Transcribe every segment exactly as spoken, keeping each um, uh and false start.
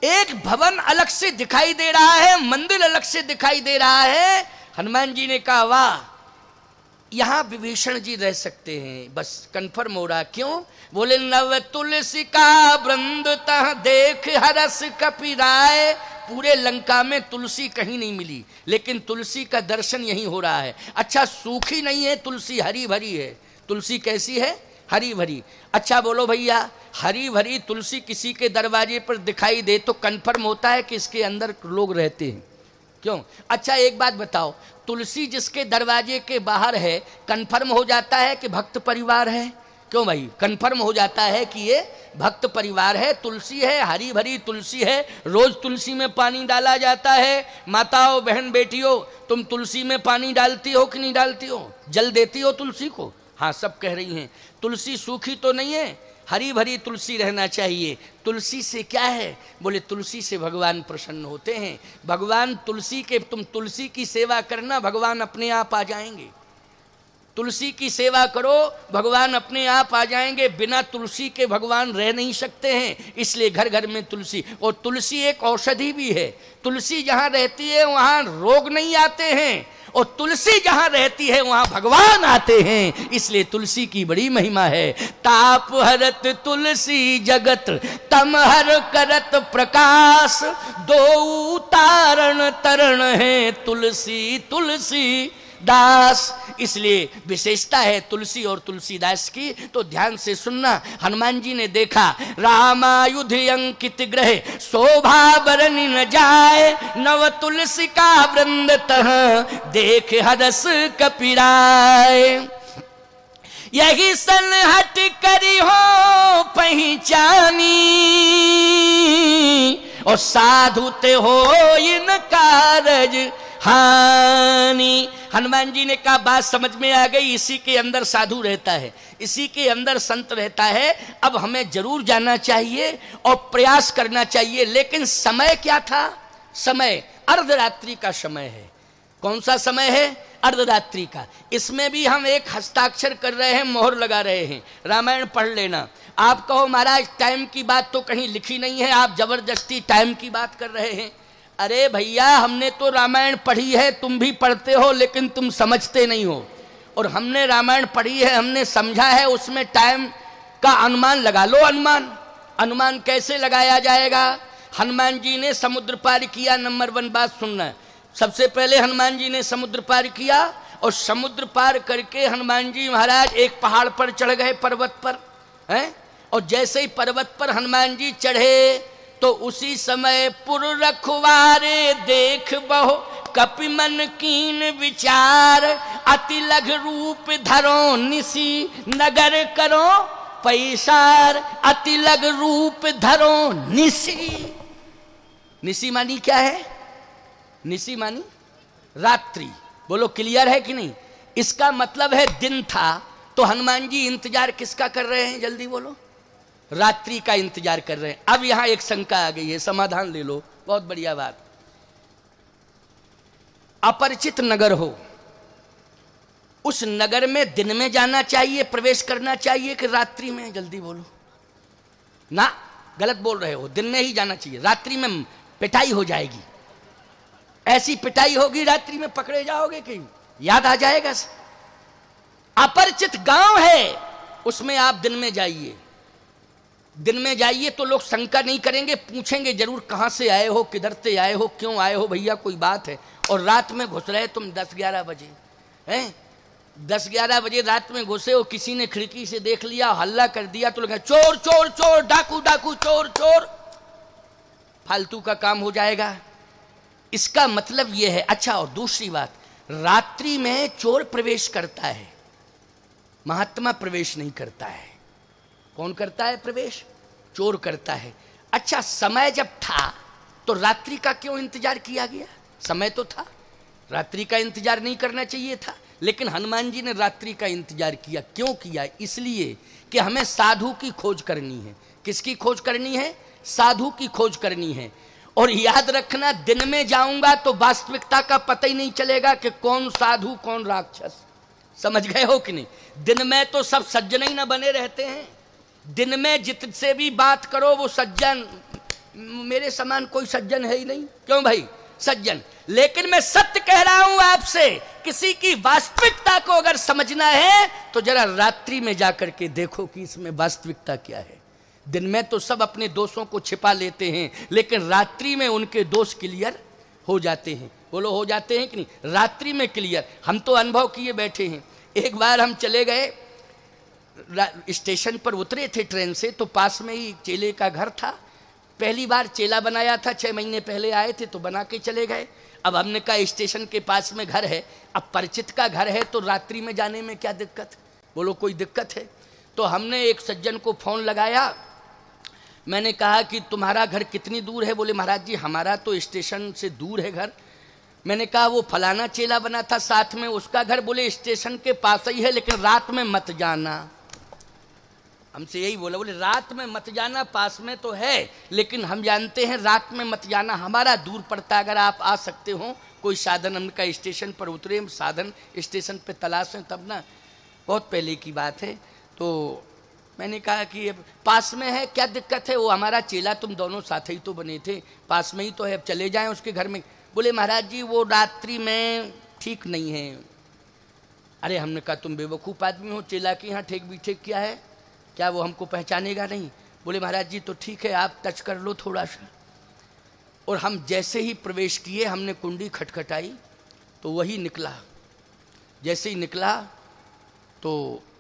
एक भवन अलग से दिखाई दे रहा है, मंदिर अलग से दिखाई दे रहा है। हनुमान जी ने कहा वाह, यहां विभीषण जी रह सकते हैं, बस कंफर्म हो रहा। क्यों? बोले नव तुलसी का वृंद तह देख हरस कपिराय। पूरे लंका में तुलसी कहीं नहीं मिली, लेकिन तुलसी का दर्शन यहीं हो रहा है। अच्छा, सूखी नहीं है तुलसी, हरी भरी है। तुलसी कैसी है? हरी भरी। अच्छा बोलो भैया, हरी भरी तुलसी किसी के दरवाजे पर दिखाई दे तो कंफर्म होता है कि इसके अंदर लोग रहते हैं। क्यों? अच्छा एक बात बताओ, तुलसी जिसके दरवाजे के बाहर है, कंफर्म हो जाता है कि भक्त परिवार है? क्यों भाई? कंफर्म हो जाता है कि ये भक्त परिवार है। तुलसी है, हरी भरी तुलसी है, रोज तुलसी में पानी डाला जाता है। माताओं, बहन, बेटियों, तुम तुलसी में पानी डालती हो कि नहीं डालती हो? जल देती हो तुलसी को? हाँ, सब कह रही हैं। तुलसी सूखी तो नहीं है, हरी भरी तुलसी रहना चाहिए। तुलसी से क्या है? बोले तुलसी से भगवान प्रसन्न होते हैं। भगवान तुलसी के, तुम तुलसी की सेवा करना, भगवान अपने आप आ जाएंगे। तुलसी की सेवा करो, भगवान अपने आप आ जाएंगे। बिना तुलसी के भगवान रह नहीं सकते हैं, इसलिए घर घर में तुलसी। और तुलसी एक औषधि भी है। तुलसी जहाँ रहती है वहाँ रोग नहीं आते हैं, और तुलसी जहाँ रहती है वहाँ भगवान आते हैं, इसलिए तुलसी की बड़ी महिमा है। ताप हरत तुलसी जगत तम हर करत प्रकाश, दो तारण तरण है तुलसी तुलसी दास। इसलिए विशेषता है तुलसी और तुलसीदास की। तो ध्यान से सुनना। हनुमान जी ने देखा रामायुध अंकित ग्रह, शोभा बरनी न जाए, नव तुलसी का वृंद तह देख हरस कपिराय। यही सन हट करी हो पहचानी, और साधु ते हो इन कारज हानि। हनुमान जी ने कहा बात समझ में आ गई, इसी के अंदर साधु रहता है, इसी के अंदर संत रहता है। अब हमें जरूर जाना चाहिए और प्रयास करना चाहिए। लेकिन समय क्या था? समय अर्धरात्रि का समय है। कौन सा समय है? अर्धरात्रि का। इसमें भी हम एक हस्ताक्षर कर रहे हैं, मोहर लगा रहे हैं। रामायण पढ़ लेना। आप कहो महाराज टाइम की बात तो कहीं लिखी नहीं है, आप जबरदस्ती टाइम की बात कर रहे हैं। अरे भैया, हमने तो रामायण पढ़ी है, तुम भी पढ़ते हो, लेकिन तुम समझते नहीं हो। और हमने रामायण पढ़ी है, हमने समझा है, उसमें टाइम का अनुमान लगा लो। अनुमान अनुमान कैसे लगाया जाएगा? हनुमान जी ने समुद्र पार किया। नंबर वन बात सुनना। सबसे पहले हनुमान जी ने समुद्र पार किया, और समुद्र पार करके हनुमान जी महाराज एक पहाड़ पर चढ़ गए, पर्वत पर हैं। और जैसे ही पर्वत पर हनुमान जी चढ़े तो उसी समय पुर रखवारे देख बहु कपि मन कीन विचार, अति लघ रूप धरो निसी नगर करो पैसार। अति लघ रूप धरो निसी। निसी मानी क्या है? निसी मानी रात्रि। बोलो क्लियर है कि नहीं? इसका मतलब है दिन था, तो हनुमान जी इंतजार किसका कर रहे हैं? जल्दी बोलो। रात्रि का इंतजार कर रहे हैं। अब यहां एक शंका आ गई है, समाधान ले लो। बहुत बढ़िया बात। अपरिचित नगर हो, उस नगर में दिन में जाना चाहिए, प्रवेश करना चाहिए कि रात्रि में? जल्दी बोलो ना, गलत बोल रहे हो। दिन में ही जाना चाहिए। रात्रि में पिटाई हो जाएगी, ऐसी पिटाई होगी रात्रि में, पकड़े जाओगे कि याद आ जाएगा। अपरिचित गांव है, उसमें आप दिन में जाइए। दिन में जाइए तो लोग शंका नहीं करेंगे, पूछेंगे जरूर कहां से आए हो, किधर से आए हो, क्यों आए हो भैया, कोई बात है। और रात में घुस रहे तुम दस ग्यारह बजे हैं, दस ग्यारह बजे रात में घुसे हो, किसी ने खिड़की से देख लिया, हल्ला कर दिया, तो लगा चोर चोर चोर, डाकू डाकू, चोर चोर, फालतू का काम हो जाएगा। इसका मतलब यह है। अच्छा, और दूसरी बात, रात्रि में चोर प्रवेश करता है, महात्मा प्रवेश नहीं करता है। कौन करता है प्रवेश? चोर करता है। अच्छा, समय जब था तो रात्रि का क्यों इंतजार किया गया? समय तो था, रात्रि का इंतजार नहीं करना चाहिए था, लेकिन हनुमान जी ने रात्रि का इंतजार किया। क्यों किया? इसलिए कि हमें साधु की खोज करनी है। किसकी खोज करनी है? साधु की खोज करनी है। और याद रखना, दिन में जाऊंगा तो वास्तविकता का पता ही नहीं चलेगा कि कौन साधु कौन राक्षस। समझ गए हो कि नहीं? दिन में तो सब सज्जन ही ना बने रहते हैं। दिन में जितसे भी बात करो वो सज्जन, मेरे समान कोई सज्जन है ही नहीं। क्यों भाई? सज्जन। लेकिन मैं सत्य कह रहा हूं आपसे, किसी की वास्तविकता को अगर समझना है तो जरा रात्रि में जाकर के देखो कि इसमें वास्तविकता क्या है। दिन में तो सब अपने दोषों को छिपा लेते हैं, लेकिन रात्रि में उनके दोष क्लियर हो जाते हैं। बोलो, हो जाते हैं कि नहीं? रात्रि में क्लियर। हम तो अनुभव किए बैठे हैं। एक बार हम चले गए, स्टेशन पर उतरे थे ट्रेन से, तो पास में ही चेले का घर था। पहली बार चेला बनाया था, छह महीने पहले आए थे तो बना के चले गए। अब हमने कहा स्टेशन के पास में घर है, अब परिचित का घर है तो रात्रि में जाने में क्या दिक्कत? बोलो, कोई दिक्कत है? तो हमने एक सज्जन को फोन लगाया। मैंने कहा कि तुम्हारा घर कितनी दूर है? बोले महाराज जी हमारा तो स्टेशन से दूर है घर। मैंने कहा वो फलाना चेला बना था साथ में, उसका घर? बोले स्टेशन के पास ही है, लेकिन रात में मत जाना। हमसे यही बोला, बोले रात में मत जाना, पास में तो है लेकिन हम जानते हैं रात में मत जाना, हमारा दूर पड़ता, अगर आप आ सकते हो कोई साधन। हमने स्टेशन पर उतरे, हम साधन स्टेशन पे तलाश हैं तब ना, बहुत पहले की बात है। तो मैंने कहा कि अब पास में है, क्या दिक्कत है? वो हमारा चेला, तुम दोनों साथ ही तो बने थे, पास में ही तो है, अब चले जाएं उसके घर में। बोले महाराज जी वो रात्रि में ठीक नहीं है। अरे हमने कहा तुम बेवकूफ़ आदमी हो, चेला के यहाँ ठेक भी ठेक क्या है? क्या वो हमको पहचानेगा नहीं? बोले महाराज जी तो ठीक है, आप टच कर लो थोड़ा सा। और हम जैसे ही प्रवेश किए, हमने कुंडी खटखटाई तो वही निकला। जैसे ही निकला तो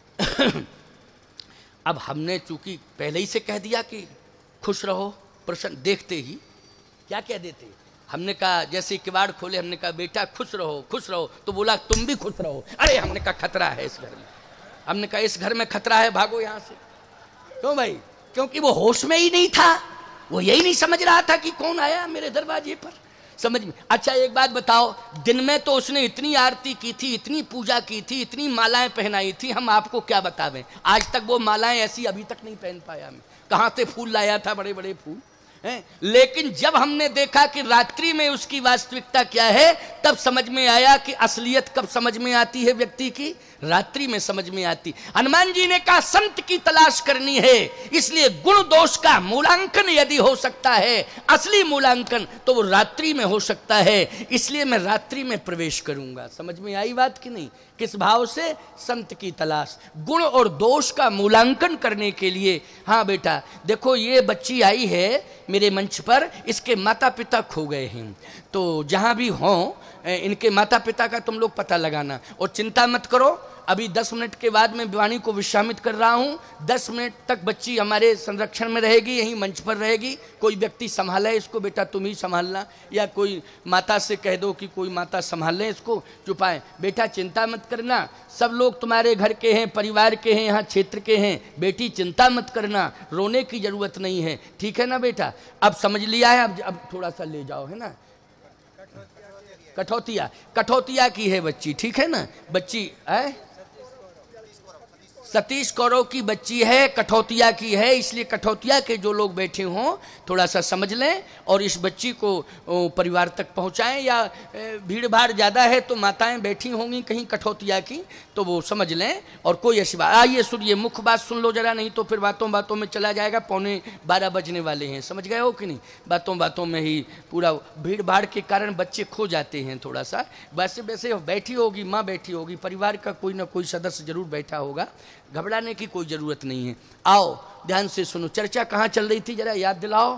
अब हमने चूंकि पहले ही से कह दिया कि खुश रहो प्रसन्न, देखते ही क्या कह देते, हमने कहा जैसे किवाड़ खोले, हमने कहा बेटा खुश रहो खुश रहो, तो बोला तुम भी खुश रहो। अरे हमने कहा खतरा है इस घर में, हमने कहा इस घर में खतरा है, भागो यहां से। क्यों भाई? क्योंकि वो होश में ही नहीं था, वो यही नहीं समझ रहा था कि कौन आया मेरे दरवाजे पर। समझ में? अच्छा एक बात बताओ, दिन में तो उसने इतनी आरती की थी, इतनी पूजा की थी, इतनी मालाएं पहनाई थी, हम आपको क्या बतावें? आज तक वो मालाएं ऐसी अभी तक नहीं पहन पाया मैं। कहाँ से फूल लाया था, बड़े बड़े फूल हैं। लेकिन जब हमने देखा कि रात्रि में उसकी वास्तविकता क्या है, तब समझ में आया कि असलियत कब समझ में आती है व्यक्ति की? रात्रि में समझ में आती। हनुमान जी ने कहा संत की तलाश करनी है, इसलिए गुण दोष का मूल्यांकन यदि हो सकता है, असली मूल्यांकन, तो वो रात्रि में हो सकता है। इसलिए मैं रात्रि में प्रवेश करूंगा। समझ में आई बात कि नहीं? किस भाव से? संत की तलाश, गुण और दोष का मूल्यांकन करने के लिए। हाँ बेटा देखो, ये बच्ची आई है मेरे मंच पर, इसके माता पिता खो गए हैं, तो जहां भी हों इनके माता पिता का तुम लोग पता लगाना। और चिंता मत करो, अभी दस मिनट के बाद मैं वाणी को विश्रामित कर रहा हूं। दस मिनट तक बच्ची हमारे संरक्षण में रहेगी, यहीं मंच पर रहेगी। कोई व्यक्ति संभाले इसको, बेटा तुम ही संभालना, या कोई माता से कह दो कि कोई माता संभाल ले इसको, चुपाए। बेटा चिंता मत करना, सब लोग तुम्हारे घर के हैं, परिवार के हैं, यहाँ क्षेत्र के हैं। बेटी चिंता मत करना, रोने की जरूरत नहीं है, ठीक है ना बेटा? अब समझ लिया है, अब अब थोड़ा सा ले जाओ, है ना? कठौतिया, कठौतिया की है बच्ची, ठीक है ना? बच्ची है सतीश कौरव की बच्ची है, कठौतिया की है, इसलिए कठौतिया के जो लोग बैठे हों थोड़ा सा समझ लें और इस बच्ची को परिवार तक पहुंचाएं। या भीड़ भाड़ ज़्यादा है तो माताएं बैठी होंगी कहीं कठौतिया की, तो वो समझ लें। और कोई ऐसी बात, आइए सुनिए, मुख्य बात सुन लो जरा, नहीं तो फिर बातों बातों में चला जाएगा। पौने बारह बजने वाले हैं, समझ गए हो कि नहीं? बातों बातों में ही पूरा भीड़ भाड़ के कारण बच्चे खो जाते हैं थोड़ा सा। वैसे वैसे बैठी होगी, माँ बैठी होगी, परिवार का कोई ना कोई सदस्य जरूर बैठा होगा, घबराने की कोई जरूरत नहीं है। आओ ध्यान से सुनो, चर्चा कहाँ चल रही थी जरा याद दिलाओ।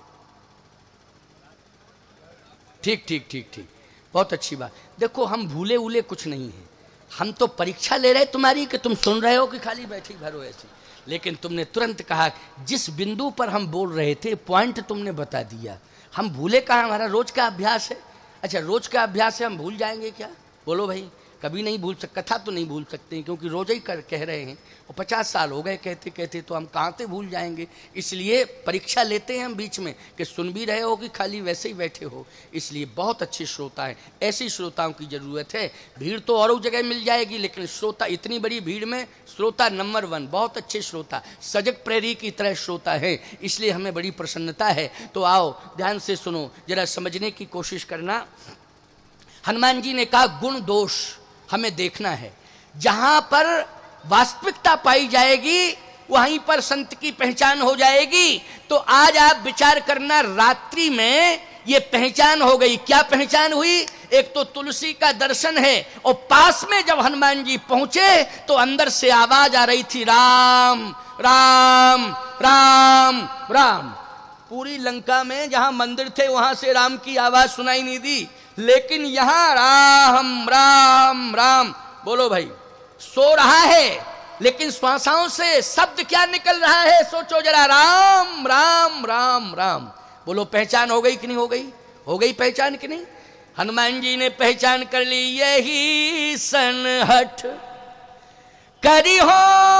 ठीक ठीक ठीक ठीक, बहुत अच्छी बात। देखो हम भूले उले कुछ नहीं है, हम तो परीक्षा ले रहे तुम्हारी कि तुम सुन रहे हो कि खाली बैठी भरो ऐसी। लेकिन तुमने तुरंत कहा, जिस बिंदु पर हम बोल रहे थे पॉइंट तुमने बता दिया। हम भूले कहाँ, हमारा रोज का अभ्यास है। अच्छा रोज का अभ्यास है, हम भूल जाएंगे क्या? बोलो भाई, कभी नहीं भूल सकते, कथा तो नहीं भूल सकते क्योंकि रोज ही कर कह रहे हैं, और पचास साल हो गए कहते कहते, तो हम कहाँ से भूल जाएंगे? इसलिए परीक्षा लेते हैं हम बीच में कि सुन भी रहे हो कि खाली वैसे ही बैठे हो। इसलिए बहुत अच्छे श्रोता हैं, ऐसे श्रोताओं की जरूरत है। भीड़ तो और जगह मिल जाएगी, लेकिन श्रोता, इतनी बड़ी भीड़ में श्रोता नंबर वन, बहुत अच्छे श्रोता, सजग प्रेरी की तरह श्रोता है, इसलिए हमें बड़ी प्रसन्नता है। तो आओ ध्यान से सुनो, जरा समझने की कोशिश करना। हनुमान जी ने कहा गुण दोष हमें देखना है, जहां पर वास्तविकता पाई जाएगी वहीं पर संत की पहचान हो जाएगी। तो आज आप विचार करना, रात्रि में ये पहचान हो गई। क्या पहचान हुई? एक तो तुलसी का दर्शन है, और पास में जब हनुमान जी पहुंचे तो अंदर से आवाज आ रही थी, राम राम राम राम। पूरी लंका में जहां मंदिर थे वहां से राम की आवाज सुनाई नहीं दी, लेकिन यहां राम राम राम। बोलो भाई, सो रहा है लेकिन श्वासाओं से शब्द क्या निकल रहा है? सोचो जरा, राम राम राम राम। बोलो, पहचान हो गई कि नहीं हो गई? हो गई पहचान कि नहीं? हनुमान जी ने पहचान कर ली। यही सनहठ करी हो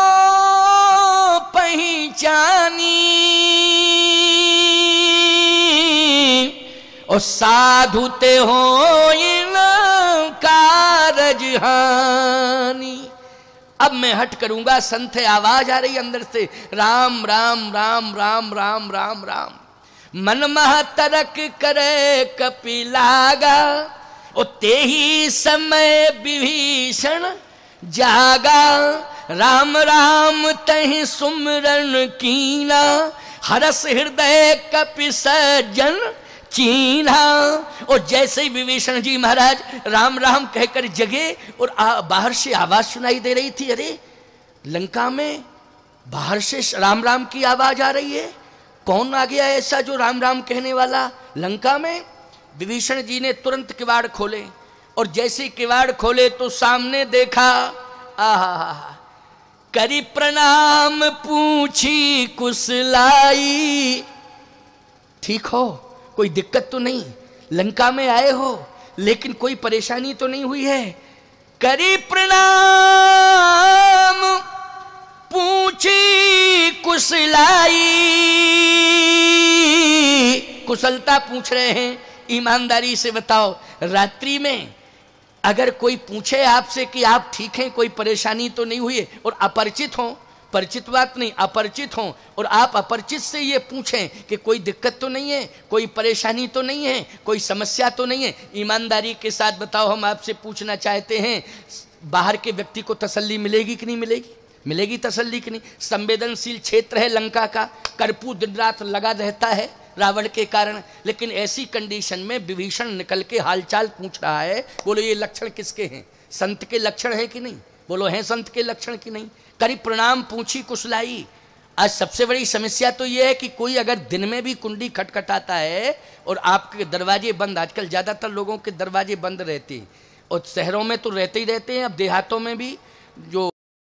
पहचानी, और साधु ते हो इन कारज हानि। अब मैं हट करूंगा। संत है, आवाज आ रही अंदर से, राम राम राम राम राम राम राम। मन मह तरक करे कपिलागा, ओ ते ही समय विभीषण जागा। राम राम तहि सुमरन कीना, हरस हृदय कपि सज्जन चीन्हा। और जैसे ही विभीषण जी महाराज राम राम कहकर जगे, और बाहर से आवाज सुनाई दे रही थी, अरे लंका में बाहर से राम राम की आवाज आ रही है। कौन आ गया ऐसा जो राम राम कहने वाला लंका में? विभीषण जी ने तुरंत किवाड़ खोले, और जैसे किवाड़ खोले तो सामने देखा, आहा, करी प्रणाम पूछी कुशलाई। ठीक हो? कोई दिक्कत तो नहीं? लंका में आए हो लेकिन कोई परेशानी तो नहीं हुई है? करी प्रणाम पूछी कुशलाई। कुशलता पूछ रहे हैं, ईमानदारी से बताओ, रात्रि में अगर कोई पूछे आपसे कि आप ठीक हैं, कोई परेशानी तो नहीं हुई है, और अपरिचित हो, परिचित बात नहीं, अपरिचित हो, और आप अपरिचित से ये पूछें कि कोई दिक्कत तो नहीं है, कोई परेशानी तो नहीं है, कोई समस्या तो नहीं है, ईमानदारी के साथ बताओ, हम आपसे पूछना चाहते हैं, बाहर के व्यक्ति को तसल्ली मिलेगी कि नहीं मिलेगी? मिलेगी तसल्ली कि नहीं? संवेदनशील क्षेत्र है लंका का, कर्पूर दिन रात लगा रहता है रावण के कारण, लेकिन ऐसी कंडीशन में विभीषण निकल के हालचाल पूछ रहा है। बोलो, ये लक्षण किसके हैं? संत के लक्षण है कि नहीं? बोलो, हैं संत के लक्षण कि नहीं? करी प्रणाम पूछी कुशलाई। आज सबसे बड़ी समस्या तो यह है कि कोई अगर दिन में भी कुंडी खटखटाता है और आपके दरवाजे बंद, आजकल ज्यादातर लोगों के दरवाजे बंद रहते हैं, और शहरों में तो रहते ही रहते हैं, अब देहातों में भी जो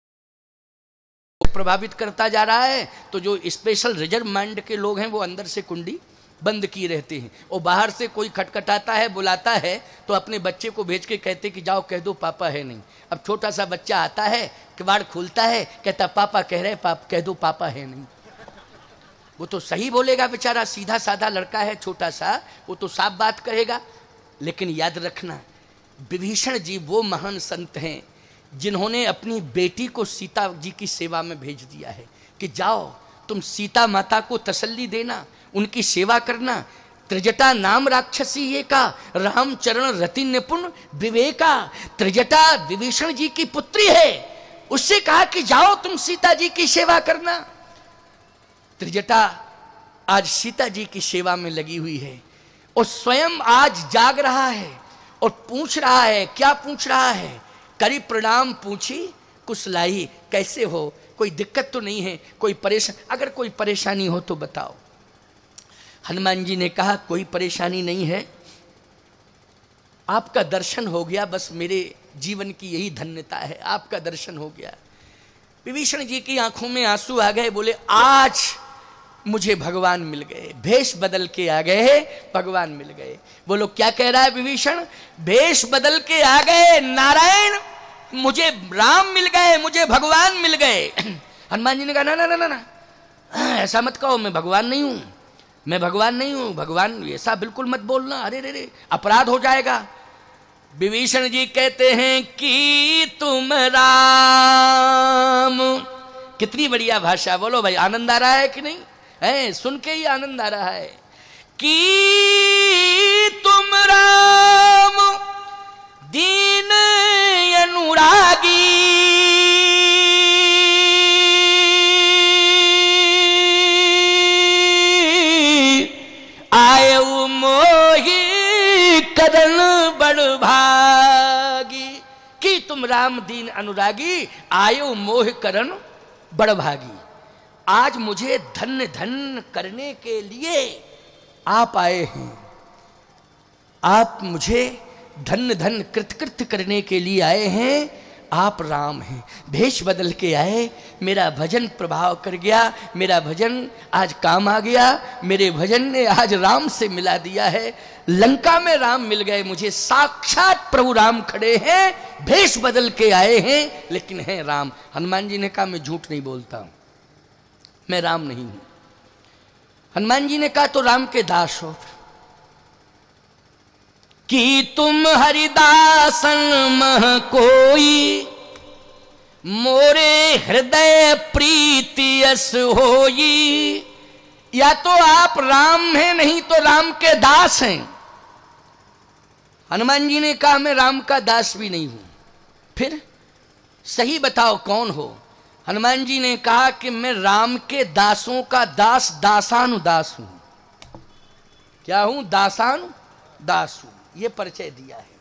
प्रभावित करता जा रहा है, तो जो स्पेशल रिजर्व माइंड के लोग हैं वो अंदर से कुंडी बंद किए रहते हैं, और बाहर से कोई खटखटाता है, बुलाता है, तो अपने बच्चे को भेज के कहते कि जाओ कह दो पापा है नहीं। अब छोटा सा बच्चा आता है, किवाड़ खोलता है, कहता पापा कह रहे, पाप कह दो पापा है नहीं। वो तो सही बोलेगा बेचारा, सीधा साधा लड़का है छोटा सा, वो तो साफ बात कहेगा। लेकिन याद रखना, विभीषण जी वो महान संत हैं जिन्होंने अपनी बेटी को सीता जी की सेवा में भेज दिया है कि जाओ तुम सीता माता को तसल्ली देना, उनकी सेवा करना। त्रिजटा नाम राक्षसी ये का, राम चरण रति निपुण विवेका। त्रिजटा विभीषण जी की पुत्री है, उससे कहा कि जाओ तुम सीता जी की सेवा करना। त्रिजटा आज सीता जी की सेवा में लगी हुई है, और स्वयं आज जाग रहा है और पूछ रहा है। क्या पूछ रहा है? करी प्रणाम पूछी कुशलाई, कैसे हो, कोई दिक्कत तो नहीं है, कोई परेशान, अगर कोई परेशानी हो तो बताओ। हनुमान जी ने कहा कोई परेशानी नहीं है, आपका दर्शन हो गया, बस मेरे जीवन की यही धन्यता है, आपका दर्शन हो गया। विभीषण जी की आंखों में आंसू आ गए, बोले आज मुझे भगवान मिल गए, भेष बदल के आ गए, भगवान मिल गए। बोलो क्या कह रहा है विभीषण? भेष बदल के आ गए नारायण, मुझे राम मिल गए, मुझे भगवान मिल गए। हनुमान जी ने कहा ना ना ना ना, ऐसा मत कहो, मैं भगवान नहीं हूं, मैं भगवान नहीं हूं, भगवान ऐसा बिल्कुल मत बोलना, अरे रे रे अपराध हो जाएगा। विभीषण जी कहते हैं कि तुम राम। कितनी बढ़िया भाषा, बोलो भाई आनंद आ रहा है कि नहीं? है, सुन के ही आनंद आ रहा है। कि तुम राम दीन अनुरागी, तुम राम दीन अनुरागी, आयो मोह करन बड़भागी। आज मुझे धन्य धन्य करने के लिए आप आए हैं, आप मुझे धन्य धन्य कृतकृत्य करने के लिए आए हैं। आप राम हैं, भेष बदल के आए, मेरा भजन प्रभाव कर गया, मेरा भजन आज काम आ गया, मेरे भजन ने आज राम से मिला दिया है। लंका में राम मिल गए मुझे, साक्षात प्रभु राम खड़े हैं, भेष बदल के आए हैं, लेकिन हैं राम। हनुमान जी ने कहा मैं झूठ नहीं बोलता, मैं राम नहीं हूं। हनुमान जी ने कहा तो राम के दास हो कि तुम हरिदासन मह कोई, मोरे हृदय प्रीति यस होई। या तो आप राम हैं, नहीं तो राम के दास हैं। हनुमान जी ने कहा मैं राम का दास भी नहीं हूं। फिर सही बताओ कौन हो? हनुमान जी ने कहा कि मैं राम के दासों का दास, दासानुदास हूं। क्या हूं? दासानु दास हूं। ये परिचय दिया है।